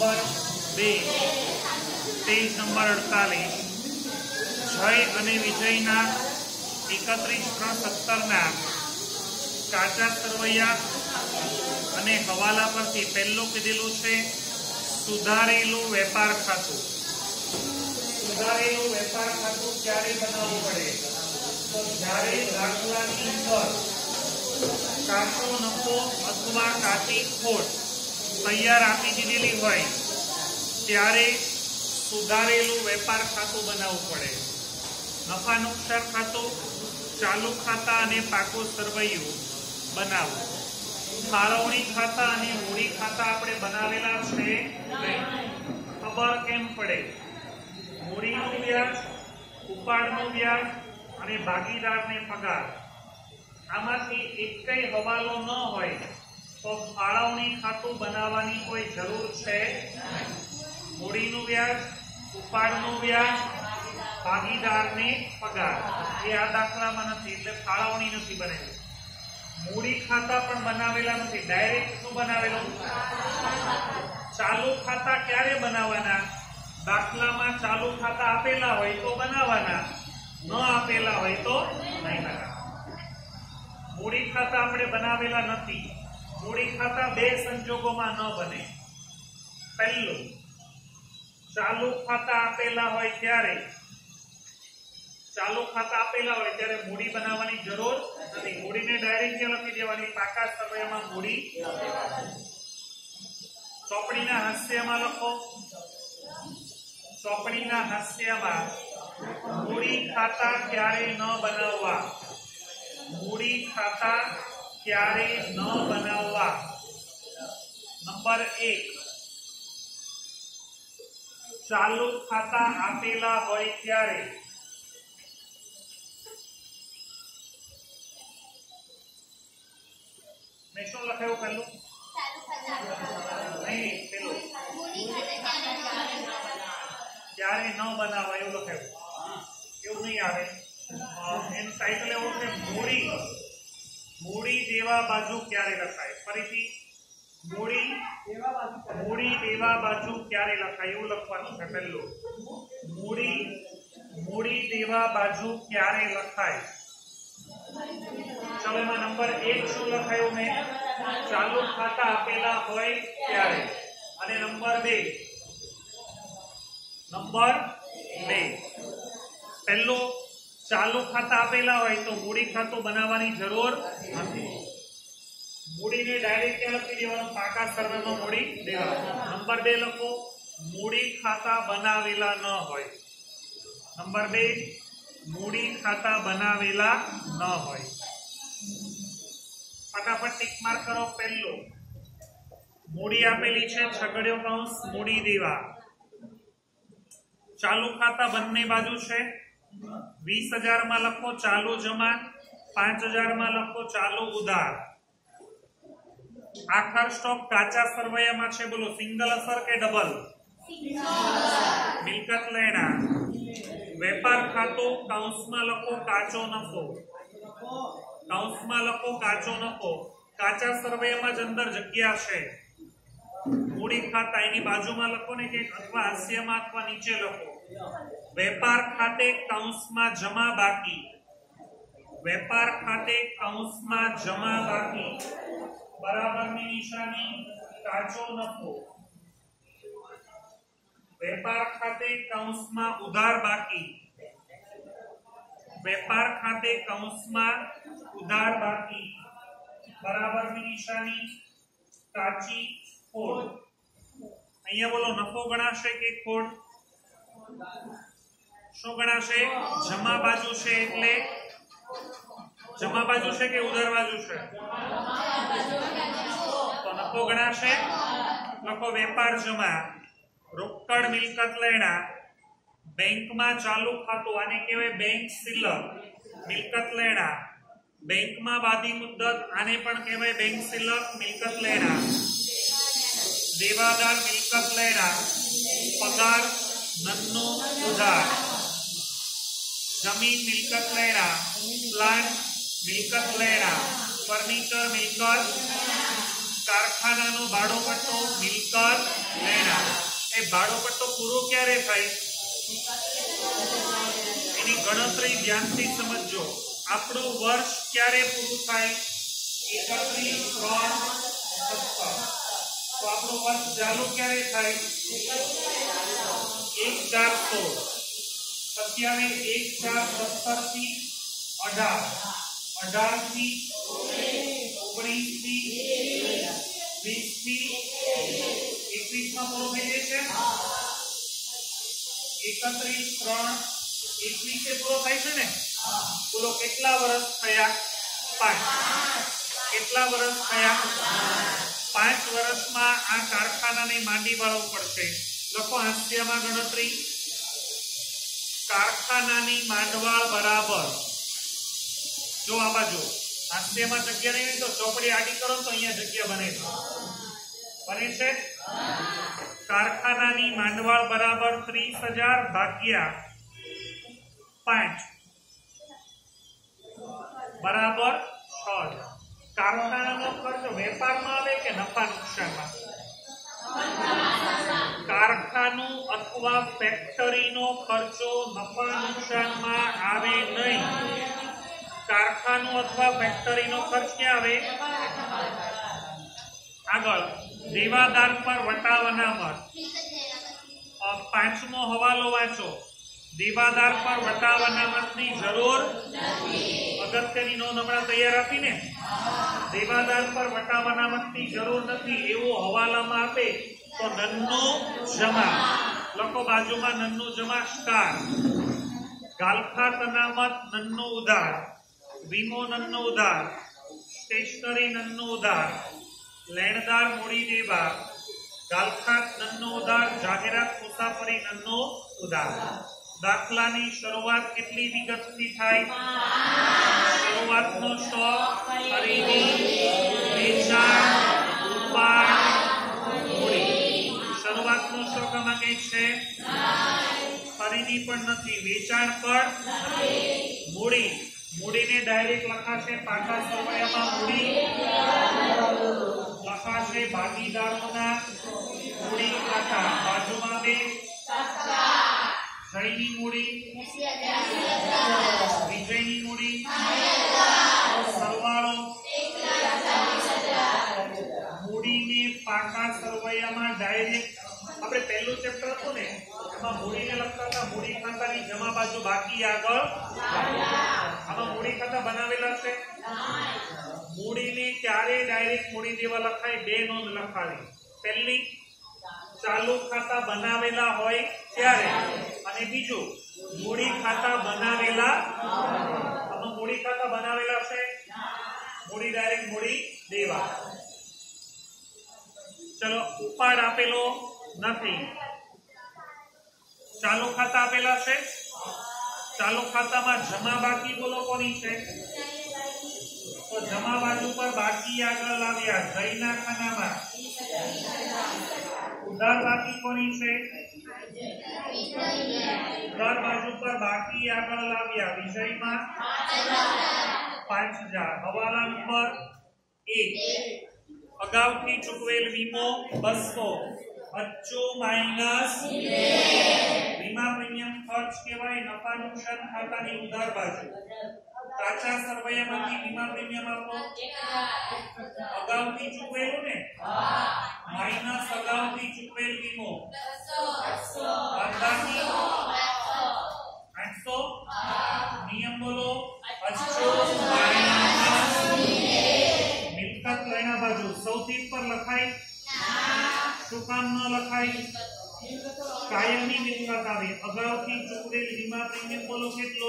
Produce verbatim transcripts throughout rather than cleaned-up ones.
Number बे page number अड़तालीस जय अने विजयना एकत्रीस त्रण सत्तर ना काचा सरवैया अने हवाला परथी पहेलुं कीधेलुं छे सुधारेलुं वेपार खातुं। सुधारेलुं वेपार खातुं क्यारे बनाववुं पड़े तो ज्यारे दाखलानी अंदर काचो नफो अथवा काची खोट तैयार आपी दीधेली होय त्यारे सुधारेलुं वेपार खातुं बनाववुं पड़े। नफा नुकसान खातुं चालू खाता अने पाको सरवैयो बनावो। फाळवणी खाता अने मूडी खाता आपणे बनावेला छे नहीं। खबर केम पड़े मूडीनुं व्याज उपाडनुं व्याज अने भागीदारने पगार आमांथी एकेय हवालो न होय तो फाळवणी खातुं बनाववानी कोई जरूर छे नहीं। मूडीनुं व्याज उपाडनुं व्याज भागीदारने पगार ए आ दाखलामां नथी એટલે फाळवणी नथी बनावेली। मूडी खाता पण बनावेला नथी डायरेक्ट शुं बनावेलो चालू खाता क्यारे बनाववाना दाखलामां चालू खाता आपेला होय तो बनाववाना न आपेला होय तो नहीं बनाववाना। मूडी खाता आपणे बनावेला नथी। मूडी खाता बे संजोगोमां न बने। पहेलुं चालू खाता आपेला होय त्यारे चालू खाता आपेला होय त्यारे मूडी बनाववानी जरूर नथी। मूडीने डायरेक्ट लखी देवानी पाका सरवैयामां मूडी ચોપડીના હાસ્યમાં લખો ચોપડીના હાસ્યમાં મૂડી ખાતા ક્યારે ન બનાવવા મૂડી ખાતા ક્યારે ન બનાવવા। નંબર એક ચાલુ ખાતા આપેલા હોય ત્યારે મેં શું લખાયું પહેલું नहीं पेलो क्यारे न बनावा एवुं लखायुं एवुं नहीं आवे एनु टाइटल एवुं छे मूडी मूडी देवा बाजू क्यारे लखाय फरीथी मूडी मूडी देवा बाजू क्यारे लखाय एवुं लखवानुं छे। पहेલું मूडी मूडी देवा बाजू क्यारे लखाय। चलो एमां नंबर एक शुं लखायुं मैं चालू खाता आपेला होय त्यारे अने नंबर बे नंबर बे पहेलो चालू खाता आपेला होय तो मूडी खातुं बनाववानी जरूर नथी। मूडीने डायरेक्ट क्या लखी देवानुं पाका सरवैयामां मूडी देवानी। नंबर बे लखो मूडी खाता बनावेला न होय। नंबर बे मूडी खाता बनावेला न होय। फटाफट टिक मार्क करो। पहेलो मूडी आपेली छे छगड़ियो कौंस मूडी देवा चालू खाता बंने बाजू छे वीस हजार में लखो चालू जमा पांच हजार में लखो चालू उधार। आखर स्टॉक काचा सरवैया में छे बोलो सिंगल असर के डबल मिलकत लेना वेपार खातो काउंस में लखो काचो नफो काउंस में लखो काचो नफो काचा सरवैया में अंदर जग्या छे मूडी खाता एनी बाजू में लखो ने के अथवा हास्य में अथवा नीचे लखो। वेपार खाते काउंस में जमा बाकी वेपार खाते काउंस में जमा बाकी बराबर ની નિશાની કાચો નફો। વેપાર ખાતે કાઉંસ में उधार बाकी वेपार खाते काउंस में उधार बाकी बराबर ની નિશાની કાચી खोट। अहींया बोलो नफो गणाशे के खोट शो गणाशे जमा बाजू छे એટલે जमा बाजू छे के उधार बाजू छे तो नफो गणाशे। लखो वेपार जमा रोकड़ मिलकत लेना बैंक में चालू खातु आने कहेवाय बैंक सिलक मिलकत लेना बैंक में बादी मुद्दत आने पण कहेवाय बैंक सिलक मिलकत लेना देवादार मिलकत लेना पगार नन्नो उधार जमीन मिलकत लेना प्लांट मिलकत लेना फर्निचर मिलकत कारखाना नो બાડો પટ્ટો મિલકત લેણા એ બાડો પટ્ટો પૂરો ક્યારે થાય એની ગણતરી ધ્યાનથી સમજજો આપણું વર્ષ ક્યારે પૂરું થાય એકત્રીસ ત્રણ સત્તર તો આપણું વર્ષ ચાલુ ક્યારે થાય એક ચાર સોળ સત્યાવીસ એક ચાર સત્તર થી અઢાર અઢાર થી ઓગણીસ થી વીસ થી એકવીસ માં પૂરો થઈ જશે એકત્રીસ ત્રણ એકવીસ એ પૂરો થાય છે ને બોલો કેટલા વર્ષ થયા પાંચ કેટલા વર્ષ થયા પાંચ વર્ષમાં આ કારખાનાને માંડી વાળવું પડશે લખો હાસ્યમાં ગણતરી કારખાનાની માંડવાળ બરાબર જો આ બાજુ હાસ્યમાં જગ્યા નહીં તો ચોપડી આડી કરો તો અહીંયા જગ્યા બને છે બને છે કારખાનાની માંડવાળ બરાબર ત્રીસ હજાર ભાગ્યા પાંચ બરાબર છ હજાર કારખાનાનો ખર્ચ વેપારમાં આવે કે નફા નુકસાનમાં કારખાનું અથવા ફેક્ટરીનો ખર્ચો નફા નુકસાનમાં આવે નહીં કારખાનું અથવા ફેક્ટરીનો ખર્ચ ક્યાં આવે આગળ દેવાદાર પર વટાવ અનામત પાંચમો હવાલો વાંચો દેવાદાર પર વટાવ અનામતની જરૂર અગત્યની નોંધ હમણાં તૈયાર આપીને દેવાદાર પર વટાવ અનામતની જરૂર નથી એવું હવાલામાં આપે તો નન્નો જમા લખો બાજુમાં નન્નો જમા સ્ટાર ગાલખાત અનામત નન્નો ઉધાર વીમો નન્નો ઉધાર સ્ટેશનરી નન્નો ઉધાર લેણદાર મૂડી દેવા ગાલખાત નન્નો ઉધાર જાહેરાત મુસાફરી નન્નો ઉધાર દાખલાની શરૂઆત કેટલી વિગતથી થાય શરૂઆતનો સ્ટોક ખરીદી વેચાણ ઉપાડ મૂડી શરૂઆતનો સ્ટોક આમાં કઈ છે ખરીદી પણ નથી વેચાણ પણ મૂડી મૂડીને ડાયરેક્ટ લખાશે પાકા સરવાળામાં મૂડી લખાશે ભાગીદારોના મૂડી ખાતા બાજુમાં બે જયની મૂડી વિજયની મૂડી સરવાળો મૂડીને પાકા સરવૈયામાં ડાયરેક્ટ આપણે પહેલું ચેપ્ટર હતું ને એમાં મૂડીને લખતા હતા મૂડી ખાતાની જમા બાજુ બાકી આગળ આમાં મૂડી ખાતા બનાવેલા છે મૂડીને ક્યારે ડાયરેક્ટ મૂડી દેવા લખાય બે નોંધ લખાવી પહેલી ચાલુ ખાતા બનાવેલા હોય ત્યારે અને બીજું મૂડી ખાતા બનાવેલા આમાં મૂડી ખાતા બનાવેલા છે મૂડી ડાયરેક્ટ મૂડી દેવા ચલો ઉપાડ આપેલો નથી ચાલુ ખાતા આપેલા છે ચાલુ ખાતામાં જમા બાકી બોલો કોની છે તો જમા બાજુ પર બાકી આગળ લાવ્યા જયના ખાનામાં ઉધાર બાકી કોની છે ઉધાર બાજુ પર બાકી આગળ લાવ્યા વિજયમાં પાંચ હજાર હવાલા નંબર એક અગાઉથી ચૂકવેલ વીમો બસો અચ્ચો માઇનસ વીમા પ્રીમિયમ ખર્ચ કહેવાય નફા નુકસાન ખાતાની ઉધાર બાજુ કાચા સરવૈયામાંથી વીમા પ્રીમિયમ આપો અગાઉથી ચૂકવેલું ને માઇનસ અગાઉથી ચૂકવેલ વીમો બાદબાકી આઠસો નિયમ બોલો અચ્ચો માઇનસ મિલકત લેણા બાજુ સૌથી પર લખાય શું કામ ન લખાય કાયમી મિલકત આવે અગાઉથી ચૂકવેલ વીમા પ્રીમિયમ બોલો કેટલો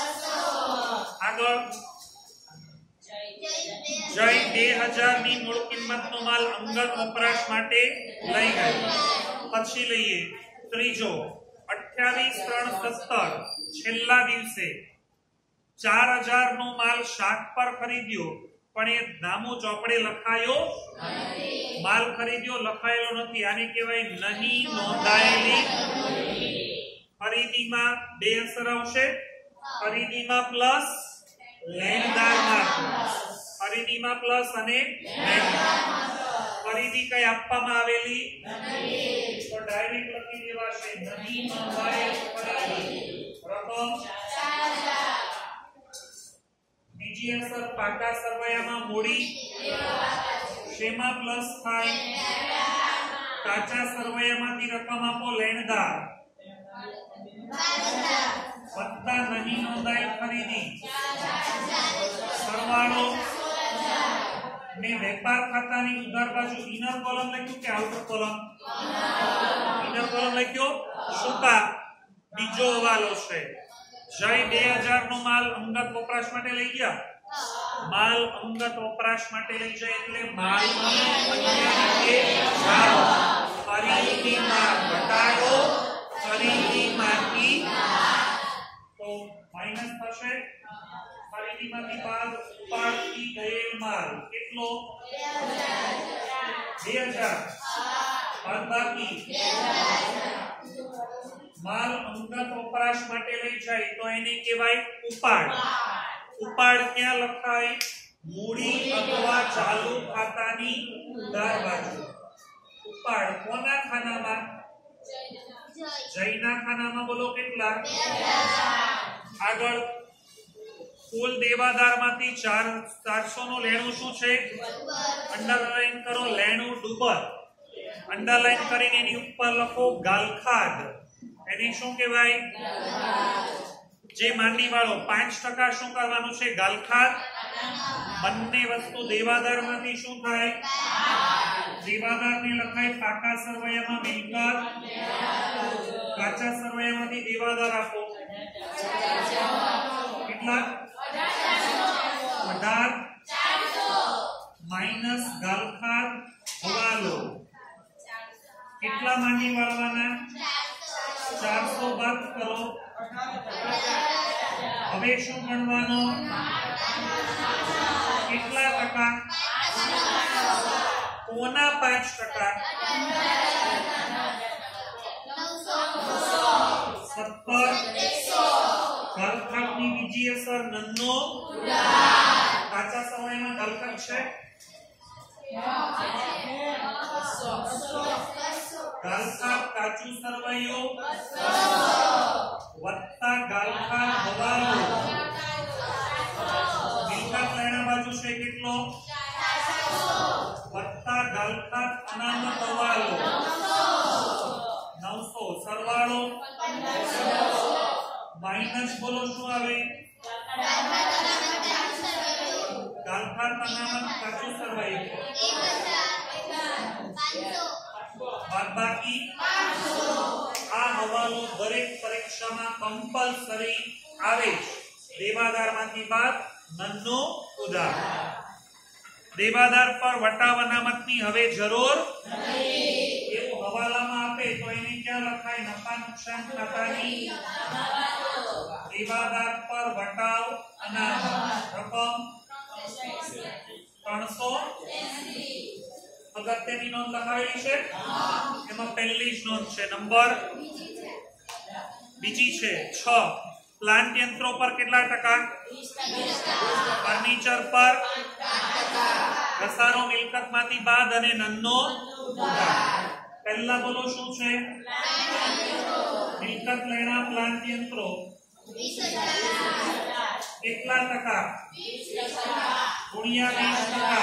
આગળ જય બે હજાર ની મૂળ કિંમતનો માલ અંગત વપરાશ માટે લઈ ગયો પછી લઈએ ત્રીજો અઠ્યાવીસ ત્રણ સત્તર છેલ્લા દિવસે ચાર હજાર નો માલ શાક પર ખરીદ્યો પણ એ નામો ચોપડે લખાયો માલ ખરીદ્યો લખાયેલો નથી આને કહેવાય નહીં નોંધાયેલી ખરીદીમાં બે અસર આવશે ખરીદીમાં પ્લસ લેણદારમાં ખરીદીમાં પ્લસ અને ખરીદી કઈ આપવામાં આવેલી નથી, તો ડાયરેક્ટ લખી દેવાશે નહીં નોંધાયેલ ખરીદી રકમ બીજી અસર પાકા સરવૈયામાં મૂડી શેમાં પ્લસ થાય કાચા સરવૈયામાંથી રકમ આપો લેણદાર વત્તા નહીં નોંધાયેલ ખરીદી સરવાળો ને વેપાર ખાતાની ઉધાર બાજુ ઇનર કોલમ લખ્યું કે આઉટર કોલમ ઇનર કોલમ લખ્યો સુકા બીજો હવાલો છે જય બે હજાર નો માલ અંગત વપરાશ માટે લઈ ગયા માલ અંગત વપરાશ માટે લઈ જાય એટલે માલની ખરીદીમાં ઘટાડો ખરીદીમાંથી તો માઈનસ થશે ખરીદીમાંથી બાદ ઉપાડથી ગયેલ માલ કેટલો બે હજાર બાદ બાકી માલ અંગત વપરાશ માટે લઈ જાય તો એને કહેવાય ઉપાડ ઉપાડ ક્યાં લખાય મૂડી અથવા ચાલુ ખાતાની ઉધાર બાજુ ઉપાડ કોના ખાનામાં જયના ખાનામાં બોલો કેટલા આગળ કુલ દેવાદારમાંથી ચાર ચારસો નું લેણું શું છે અંડરલાઈન કરો લેણું ડૂબર અંડરલાઈન કરીને એની ઉપર લખો ગાલખાદ એની શું કહેવાય જે માંડી વાળો પાંચ ટકા શું કરવાનું છે ગાલખાદ બંને વસ્તુ દેવાદારમાંથી શું થાય દેવાદારને લખાય પાકા સરવૈયામાં મિલકત કાચા સરવૈયામાંથી દેવાદાર આપો કેટલા અઢાર માઇનસ ગાલખાદ હવાલો કેટલા માંડી વાળવાના ચારસો બાદ કરો હવે શું ગણવાનો કેટલા ટકા કોના પાંચ ટકા સત્તર ગાલખાદની બીજી અસર નન્નો કાચા સમયમાં ગાલખાદ છે ગાલખાદ કાચું સરવૈયો વત્તા ગાલખાદ હવાલો મિલકત લેણા બાજુ છે કેટલો વત્તા ગાલખાદ અનામત હવાલો નવસો સરવાળો માઈનસ બોલો શું આવે ગાલખાદ અનામત કાચું સરવૈયો બાદબાકી આ હવાલો દરેક પરીક્ષામાં કમ્પલસરી આવે દેવાદારમાંથી બાદ નન્નો ઉધાર દેવાદાર પર વટાવ અનામતની હવે જરૂર નથી એવું હવાલામાં આપે તો એને ક્યાં લખાય નફા નુકસાન ખાતાની દેવાદાર પર વટાવ અનામત રકમ ત્રણસો અગત્યની નોંધ લખાવેલી છે એમાં પહેલી જ નોંધ છે નંબર બીજી છે છ પ્લાન્ટ યંત્રો પર કેટલા ટકા ફર્નિચર પર ઘસારો મિલકતમાંથી બાદ અને નન્નો ઉધાર પહેલા બોલો શું છે મિલકત લેણા પ્લાન્ટ યંત્રો કેટલા ટકા ગુણ્યા વીસ ટકા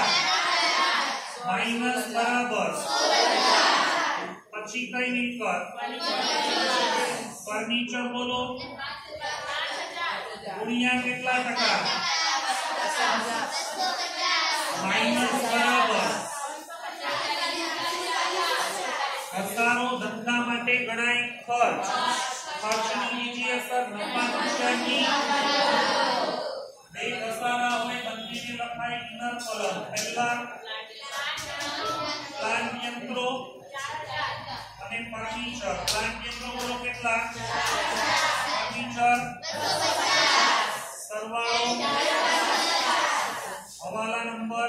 માઇનસ બરાબર પછી કઈ મિલકત ફર્નિચર બોલો ગુણ્યા કેટલા ટકા માઇનસ બરાબર ઘસારો ધંધા માટે ગણાય ખર્ચ ખર્ચની બીજી અસર નફા નુકસાનની બે ઘસારા હોય બંનેને લખાય ઇનર કોલમ પહેલા પ્લાન્ટ યંત્રો અને ફર્નિચર પ્લાન્ટ યંત્રો બોલો કેટલા ફર્નિચર સરવાળો હવાલા નંબર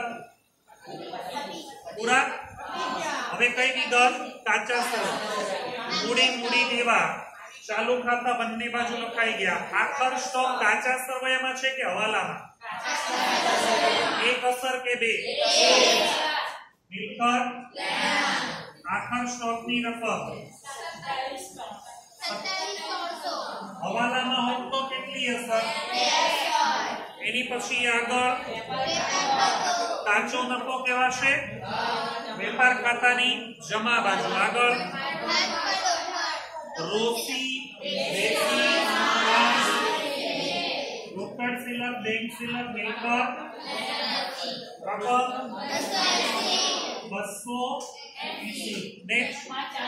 પૂરા હવે કઈ વિગત કાચા સર મૂડી મૂડી દેવા ચાલુ ખાતા બંને બાજુ લખાઈ ગયા આખર સ્ટોક કાચા સરવૈયામાં છે કે હવાલામાં એક અસર કે બે મિલકત આખર સ્ટોકની રકમ હવાલામાં હોય તો કેટલી હશે? એની પછી આગળ કાચો નફો કહેવાશે વેપાર ખાતાની જમા બાજુ. આગળ રોકી દેખી રોકડ સિલક બેંક સિલક મિલકત રકમ બસો એંસી. નેક્સ્ટ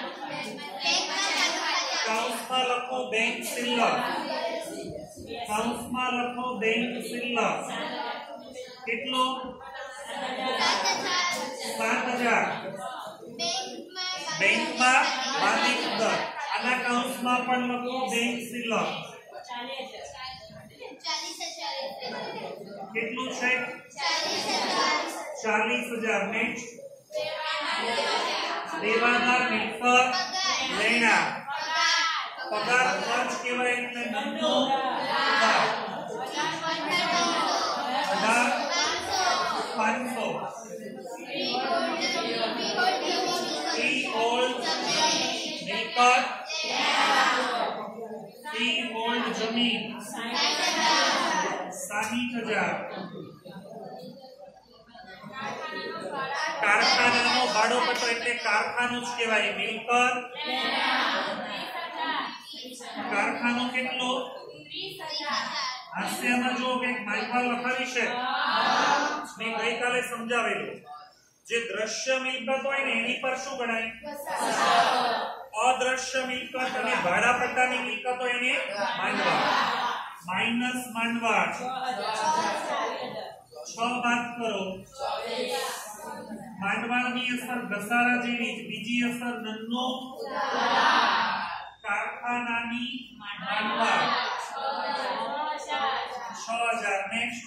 કાઉન્સમાં લખો બેંક સિલક કાઉન્સમાં લખો બેંક સિલક કેટલો? સાત હજાર. બેંકમાં વાર્ષિક દર આના કાઉન્સમાં પણ લખો બેંક સિલક કેટલું છે? ચાલીસ હજાર. નેક્સ્ટ દેવાદાર મિલકત લેણા પગાર ખર્ચ કહેવાય એટલે ધનનો ઉધાર અઢાર પાંચસો. ફ્રી હોલ્ડ મિલકત ફ્રી હોલ્ડ જમીન સાહીઠ હજાર. કારખાનાનો ભાડો પટ્ટો એટલે કારખાનું જ કહેવાય મિલકત કારખાનો કેટલો? હાસ્યમાં જો કંઈક માહિતી લખાવી છે મેં ગઈકાલે સમજાવેલું જે દ્રશ્ય મિલકત હોય ને એની પર શું ગણાય? અદ્રશ્ય મિલકત અને ભાડા પટ્ટાની મિલકત હોય એને માંડવા માઇનસ માંડવા છ બાદ કરો. માંડવાની અસર ઘસારા જેવી જ બીજી અસર નન્નો કારખાનાની માંડવા છ હજાર. નેક્સ્ટ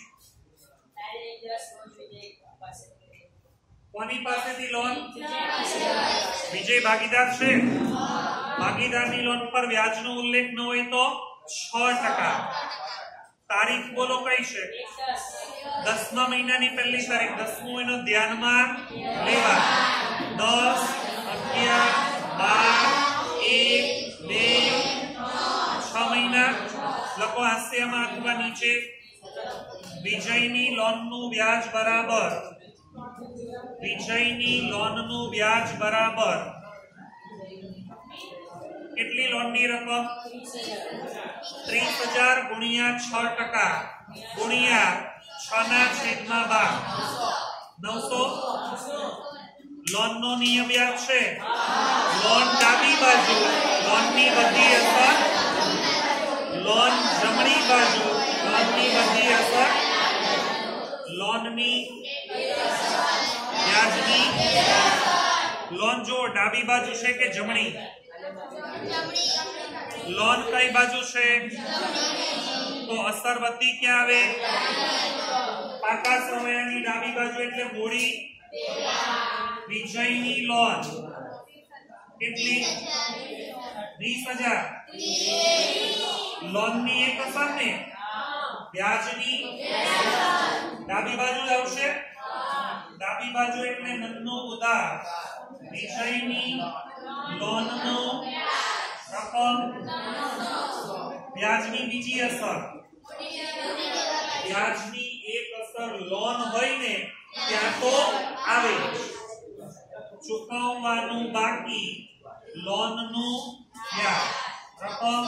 કોની પાસેથી લોન? વિજય ભાગીદાર છે. ભાગીદારની લોન પર વ્યાજનો ઉલ્લેખ ન હોય તો છ ટકા. તારીખ બોલો કઈ છે? દસમા મહિનાની પહેલી તારીખ. દસમું મહિનો ધ્યાનમાં લેવા. દસ અગિયાર બાર એક બે છ મહિના લખો હાસ્યમાં અથવા નીચે. વિજયની લોનનું વ્યાજ બરાબર વિજયની લોનનું વ્યાજ બરાબર કેટલી લોનની રકમ? ત્રીસ હજાર ગુણ્યા છ ટકા ગુણ્યા છ ના છેદમાં બાર નવસો. લોન નો નિયમ યાદ છે? લોન ડાબી બાજુ લોનની બધી અસર લોન જમણી બાજુ લોનની બધી અસર લોનની વ્યાજની લોન જો ડાબી બાજુ છે કે જમણી? લોન કઈ બાજુ છે? તો અસર બધી ક્યાં આવે? પાકા સરવૈયાની ડાબી બાજુ એટલે મૂડી. વિજયની લોન કેટલી? વીસ હજાર. લોન ની એક અસર ને વ્યાજની ડાબી બાજુ આવશે. ડાબી બાજુ એટલે નન્નો ઉધાર. વિજયની લોનનો રકમ વ્યાજની બીજી અસર વ્યાજની એક અસર લોન હોય ને ત્યાં તો આવે. ચૂકવવાનું બાકી લોનનું વ્યાજ રકમ.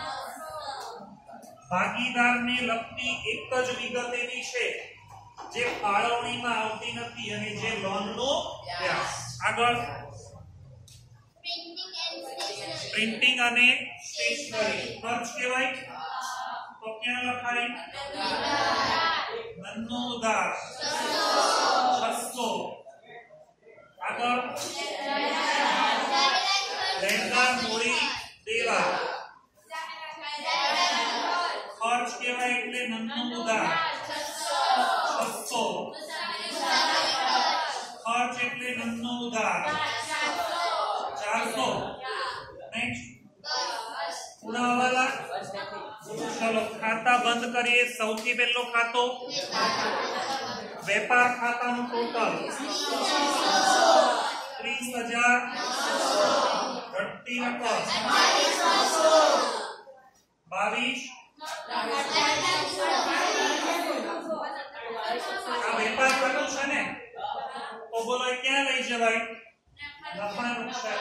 ભાગીદારને લગતી એક જ વિગત એવી છે જે ફાળવણીમાં આવતી નથી અને જે લોનનું વ્યાજ. આગળ પ્રિન્ટિંગ અને સ્ટેશનરી ખર્ચ કહેવાય તો ક્યાં લખાય? નન્નો ઉધાર છસો. આગળ લેણદાર મૂડી દેવા ખર્ચ કહેવાય એટલે નન્નો ઉધાર છસો. ખર્ચ એટલે નન્નો ઉધાર ચારસો. નેક્સ્ટ પૂરા હવાલા. ચલો ખાતા બંધ કરીએ. સૌથી પહેલો ખાતો વેપાર ખાતાનું ટોટલ ત્રીસ હજાર ઘટતી રકમ બાવીસ આ વેપાર ખાતું છે ને તો બોલો ક્યાં લઈ જવાય નફા નુકસાન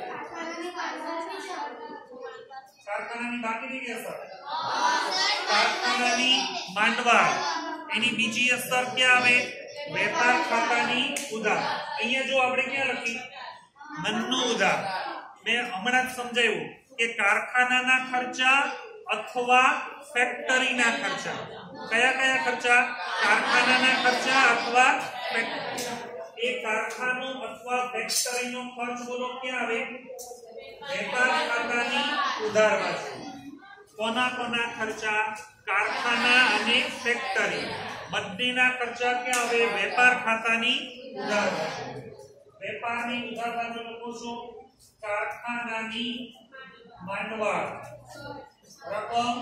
કારખાનાની બાકીની કે અસર કારખાનાની માંડવા એની બીજી અસર ક્યાં આવે વેપાર ખાતાની ઉધાર અહીંયા જો આપણે ક્યાં લખી મનનું ઉધાર મેં હમણાં જ સમજાવ્યું કે કારખાનાના ખર્ચા અથવા ફેક્ટરીના ખર્ચા કયા કયા ખર્ચા કારખાનાના ખર્ચા અથવા એ કારખાનું અથવા ફેક્ટરીનો ખર્ચ બોલો ક્યાં આવે વેપાર ખાતાની ઉધાર બાજુ કોના કોના ખર્ચા કારખાના અને ફેક્ટરી બંનેના ખર્ચા ક્યાં આવે વેપાર ખાતાની ઉધાર બાજુ વેપારની ઉધાર બાજુ લખો છો કારખાનાની માંડવાળ રકમ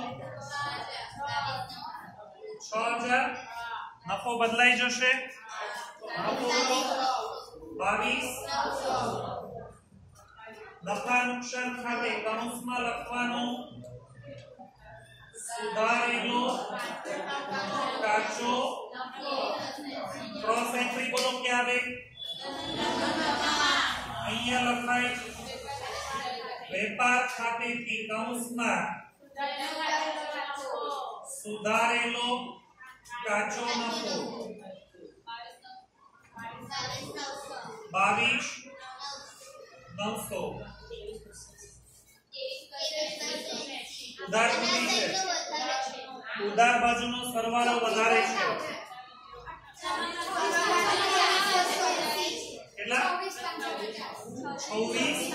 છ હજાર નફો બદલાઈ જશે નફો બાવીસ નફા નુકસાન ખાતે કૌંસમાં લખવાનું સુધારેલો કાચો ક્રોસ એન્ટ્રી બોલો ક્યાં આવે અહીંયા લખાય વેપાર ખાતેથી કૌંસમાં સુધારેલો કાચો નફો બાવીસ નવસો ઉધાર કેટલી છે ઉધાર બાજુનો સરવાળો વધારે છે કેટલા છવ્વીસ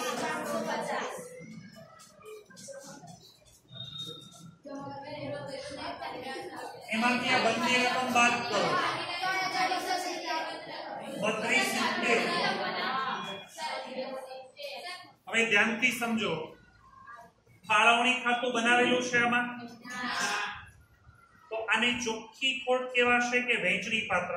એમાંથી આ બંને રકમ બાદ કરો બત્રીસ સિત્તેર હવે ધ્યાનથી સમજો ફાળવણી ખાતું બનાવેલું છે આમાં તો આને ચોખ્ખી ખોટ કહેવાશે કે વહેંચણી પાત્ર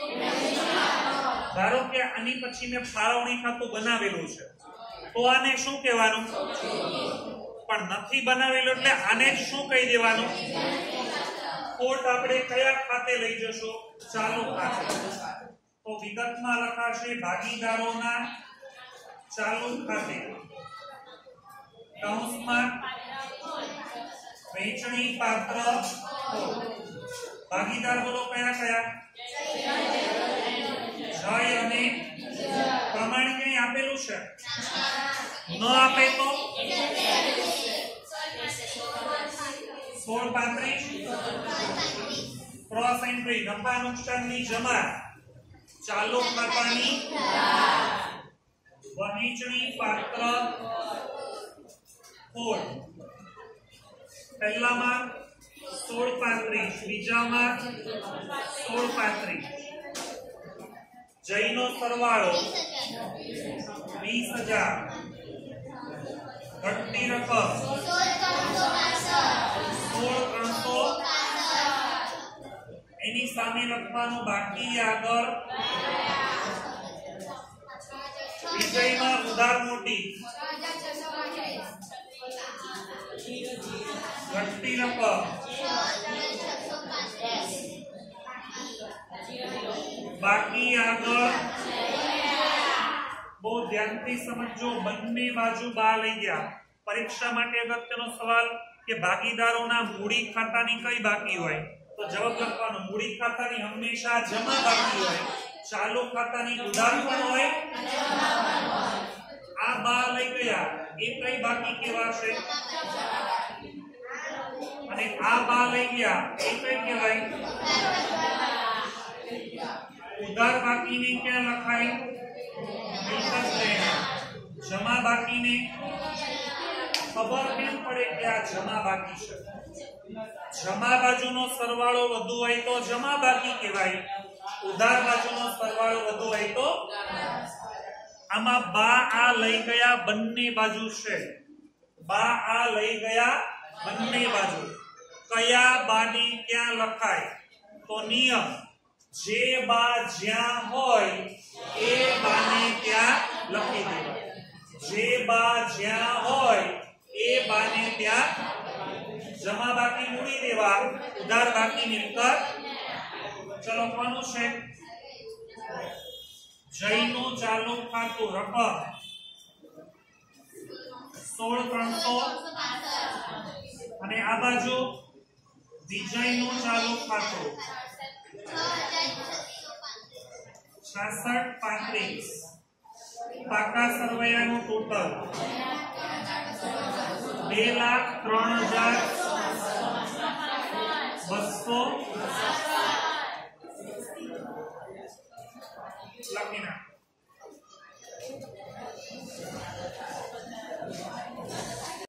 ધારો કે આની પછી મેં ફાળવણી ખાતું બનાવેલું છે તો આને શું કહેવાનું પણ નથી બનાવેલું એટલે આને જ શું કહી દેવાનું ખોટ આપણે કયા ખાતે લઈ જશો ચાલુ ખાતે તો વિગતમાં લખાશે ભાગીદારોના ચાલુ ખાતે કૌંસમાં વહેંચણી પાત્ર ભાગીદાર બોલો કયા કયા જય અને પ્રમાણિક અહીં આપેલું છે ન આપે તો સોળ પાંત્રીસ ક્રોસ એન્ટ્રી નફા નુકસાનની જમા ચાલુ ખાતાની વહેંચણી પાત્ર ખોટ પહેલામાં સોળ પાંત્રીસ બીજામાં સોળ પાંત્રીસ જયનો સરવાળો વીસ હજાર ઘટતી રકમ સોળ ત્રણસો એની સામે લખવાનું બાકી આગળ વિજયમાં ઉધાર મોટી ઘટતી રકમ બાકી આગળ બહુ ધ્યાનથી સમજો બંને બાજુ બા લઈ ગયા પરીક્ષા માટે અગત્યનો સવાલ કે ભાગીદારોના મૂડી ખાતાની કઈ બાકી હોય તો જવાબ લખવાનો મૂડી ખાતાની હંમેશા જમા બાકી હોય ચાલુ ખાતાની ઉધાર પણ હોય આ બા લઈ ગયા એ કઈ બાકી કહેવાશે અને આ બા લઈ ગયા એ કઈ કહેવાય ઉધાર બાકીને ક્યાં લખાય મિલકત લેણા જમા બાકીને ખબર કેમ પડે કે આ જમા બાકી છે જમા બાજુનો સરવાળો વધુ હોય તો જમા બાકી કહેવાય ઉધાર બાજુનો સરવાળો વધુ હોય તો આમાં બા આ લઈ ગયા બંને બાજુ છે બા આ લઈ ગયા બંને બાજુ કયા બાની ક્યાં લખાય તો નિયમ જે બા જ્યાં હોય એ બાને ત્યાં લખી દેવા. જે બા જ્યાં હોય એ બાને ત્યાં જમા બાકી મૂડી દેવા, ઉધાર બાકી મિલકત. ચલો કોનું છે? જયનું ચાલુ ખાતું રકમ સોળ ત્રણસો અને આ બાજુ વિજયનું ચાલુ ખાતું છાસઠ પાંત્રીસ. પાકા સરવૈયાનું ટોટલ બે લાખ ત્રણ હજાર બસો લખી નાખ.